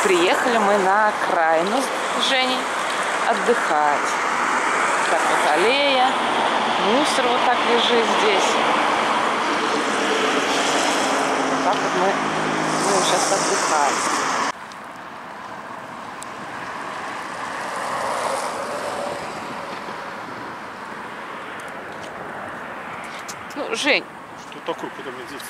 Приехали мы на окраину с Женей отдыхать. Так вот аллея, мусор вот так лежит здесь. Вот так вот мы будем сейчас отдыхать. Ну, Жень. Что такое, куда мне деться?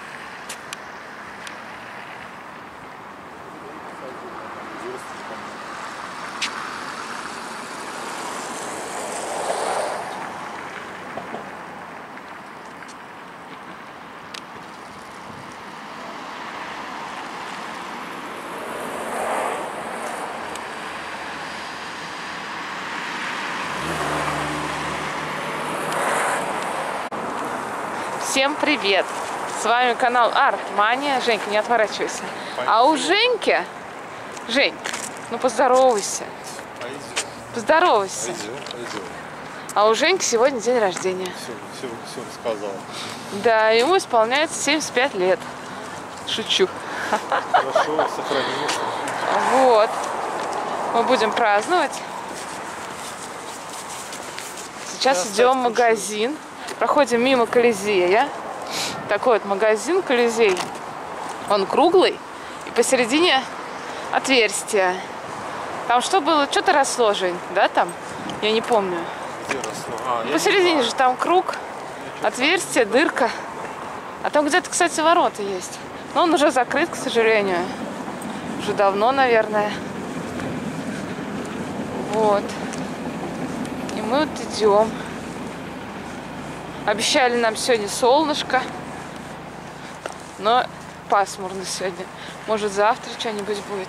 Всем привет! С вами канал Артмания. Женька, не отворачивайся. А у Женьки... Жень, ну поздоровайся. Поздоровайся. Пойдем. А у Женьки сегодня день рождения. Все рассказала. Да, ему исполняется 75 лет. Шучу. Хорошо, сохранилось. Вот. Мы будем праздновать. Сейчас идем в магазин. Проходим мимо Колизея. Такой вот магазин Колизей. Он круглый. И посередине отверстие. Там что было? Что-то росло, Жень, да, там? Я не помню. Где росло? Посередине же там круг, отверстие, дырка. А там где-то, кстати, ворота есть. Но он уже закрыт, к сожалению. Уже давно, наверное. Вот. И мы вот идем. Обещали нам сегодня солнышко. Но пасмурно сегодня. Может, завтра что-нибудь будет.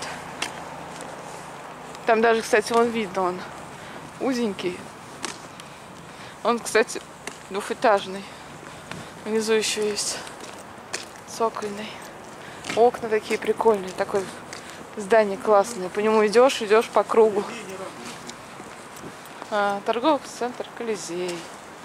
Там даже, кстати, вон видно, он узенький. Он, кстати, двухэтажный. Внизу еще есть цокольный. Окна такие прикольные. Такое здание классное. По нему идешь по кругу. Торговый центр Колизей.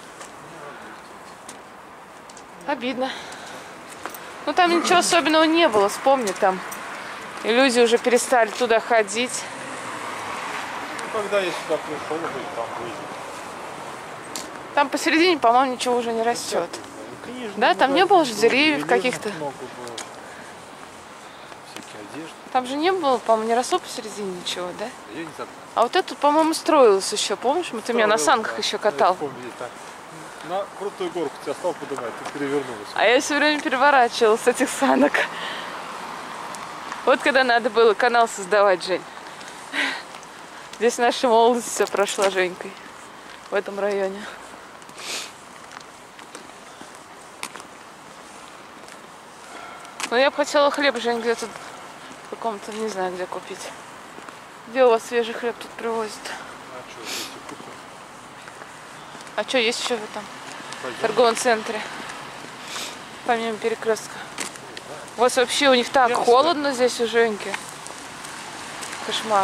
Обидно. Ну там ничего особенного не было. Вспомни там. И люди уже перестали туда ходить. Когда я сюда пришел, там выйдет. Там посередине, по-моему, ничего уже не растет. Конечно, Да, там не было же деревьев каких-то. Много было. Всякие одежды. Там же не было, по-моему, не росло посередине ничего, да? Я не знаю. А вот это, по-моему, строилось еще. Помнишь, ты меня на санках еще катал? На крутую горку тебя стал поднимать, ты перевернулась. А я все время переворачивала с этих санок. Вот когда надо было канал создавать, Жень. Здесь наша молодость все прошла Женькой. В этом районе. Но я бы хотела хлеб, Жень, где-то в каком-то, не знаю, где купить. Где у вас свежий хлеб тут привозят? А что есть еще в этом торговом центре? Помимо перекрестка. У вас вообще у них так холодно здесь у Женьки. Кошмар.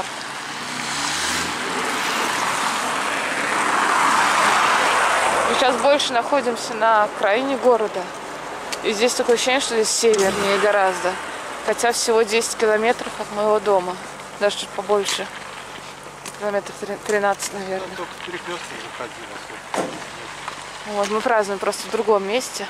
Мы сейчас больше находимся на окраине города. И здесь такое ощущение, что здесь севернее гораздо. Хотя всего 10 километров от моего дома. Даже чуть побольше. Километров 13, наверное. Только перекресток заходила. Вот, мы празднуем просто в другом месте.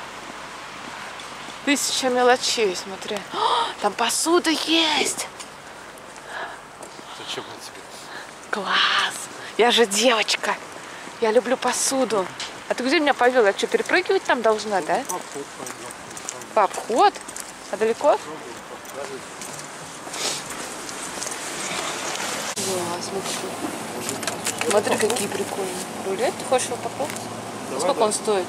1000 мелочей, смотри. О, там посуда есть! Зачем это тебе? Класс! Я же девочка. Я люблю посуду. А ты где меня повел? Я что, перепрыгивать там должна, да? В обход? А далеко? Смотри, какие прикольные. Рулет, ты хочешь его попробовать? Сколько он стоит?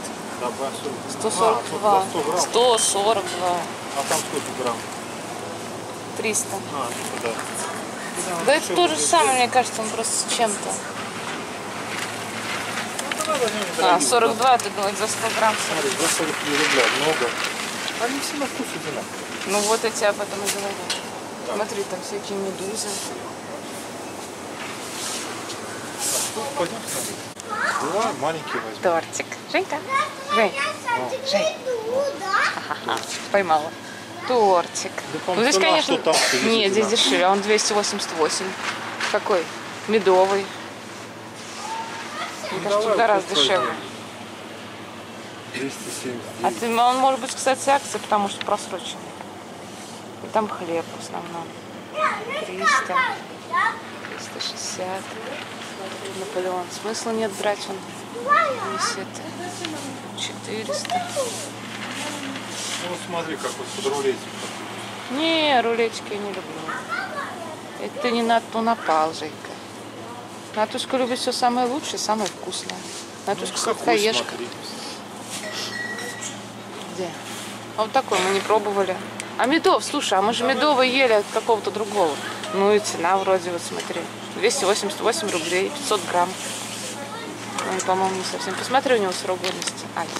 142. 142. А там сколько грамм? 300. Да. Да это то же самое, мне кажется, он просто с чем-то. 42, ты думаешь, за 100 грамм? Смотри, за 43 рубля много. Они все на вкус одинаковые. Ну вот я тебе об этом и говорю. Да. Смотри, там всякие медузы. Пойдем смотреть. Давай маленький возьмем. Тортик. Женька. Жень. Жень. Ха-ха-ха. Поймала. Тортик. Да, Ну, здесь, конечно... что там, Нет, здесь дешевле. Он 288. Какой? Медовый. Мне кажется, гораздо дешевле. 270. Он может быть, кстати, акция, потому что просроченный. И там хлеб в основном. 300. 360. Наполеон. Смысла нет брать, он висит. 400. Ну смотри, как вот под рулетик. Не, рулетики я не люблю. Это ты не на ту напал, Женька. Натушка любит все самое лучшее, самое вкусное. Натушка сладкоежка. Где? А вот такой мы не пробовали. А медов, слушай, а мы же медовый ели от какого-то другого. Ну и цена вроде, вот смотри. 288 рублей, 500 грамм. Он, по-моему, не совсем. Посмотри, у него срок годности. Ай.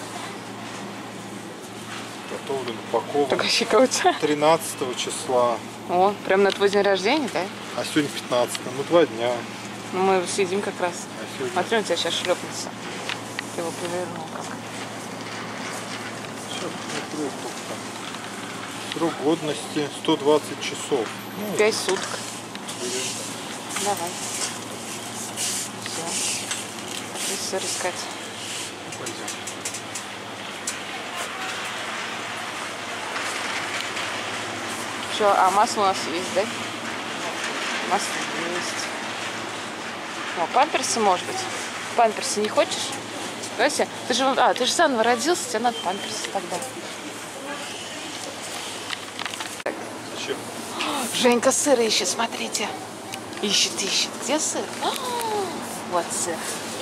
Готовлен, упакован. Только щека у тебя. 13 числа. О, прям на твой день рождения, да? А сегодня 15. Ну 2 дня. Ну мы его съедим как раз. А сегодня... Смотри, он тебя сейчас шлепнется. Ты его повернул как. Сейчас смотрю, сколько там. Срок годности 120 часов. Ну, 5 суток. Давай. Все. Пошли сыр искать. пойдем. Что, а масло у нас есть, да? Масло есть. О, памперсы, может быть. Памперсы не хочешь? Вася, ты же заново родился, тебе надо памперсы тогда. Зачем? Женька сыр ищет, смотрите. Ищет. Где сыр? Вот сыр.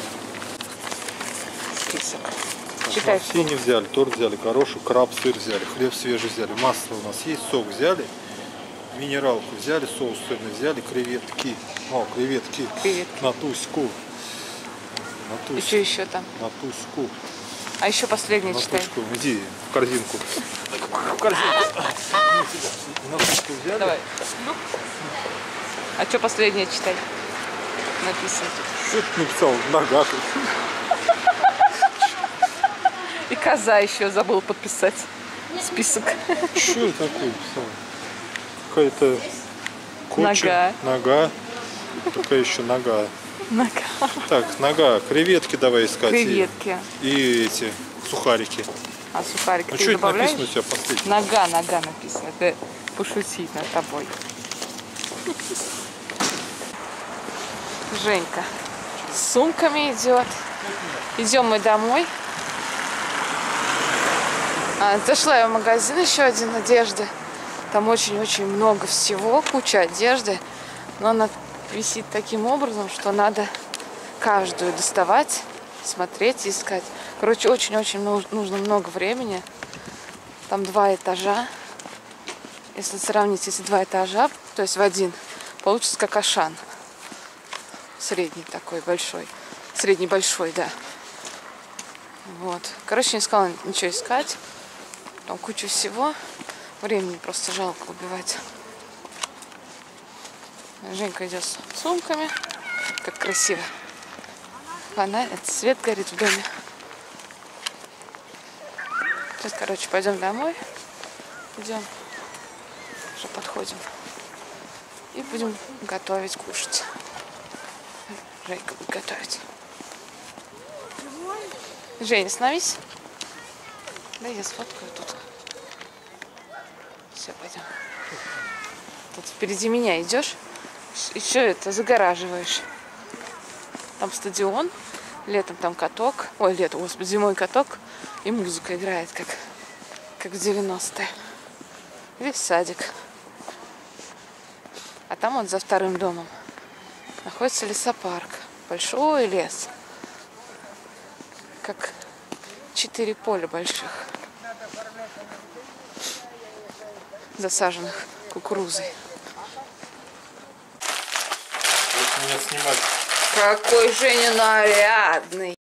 Список. Читай. Все не взяли, торт взяли, горошек, краб, сыр взяли, хлеб свежий взяли, масло у нас есть, сок взяли, минералку взяли, соус сырный взяли, креветки. О, креветки. На туську. И что еще там? На туську. А еще последнее На читай. туську. Иди в корзинку. В корзинку. На туську взяли. Давай. А что последнее читай? Написано. Что ты написал? Нога. И коза еще забыл подписать список. Что это такое писал? Какая-то куча. Нога. Какая еще нога? Нога. Так, нога. Креветки давай искать. Креветки. И эти сухарики. А сухарики Ну ты что это добавляешь? написано у тебя последнее? Нога написано. Это пошутить над тобой. Женька с сумками идет. Идем мы домой. Зашла я в магазин еще один одежды. Там очень-очень много всего, куча одежды. Но она висит таким образом, что надо каждую доставать, смотреть, искать. Короче, очень-очень нужно много времени. Там 2 этажа. Если сравнить эти 2 этажа, то есть в один, получится как Ашан. Средний такой, большой. Средний большой, да. Вот. Короче, не искала ничего искать. Там куча всего. Времени просто жалко убивать. Женька идет с сумками. Как красиво. Свет горит в доме. Сейчас, короче, пойдем домой. Идем. Уже подходим. И будем готовить, кушать. Женька будет готовить. Женя, остановись. Да, я сфоткаю тут. Все, пойдем. Тут впереди меня идешь. И что это загораживаешь? Там стадион. Летом там каток. Ой, летом, господи, зимой каток. И музыка играет, как в 90-е. Здесь садик. А там вот за вторым домом находится лесопарк. Большой лес. Как 4 поля больших. Засаженных кукурузой. Вот меня снимать. Какой Женя нарядный.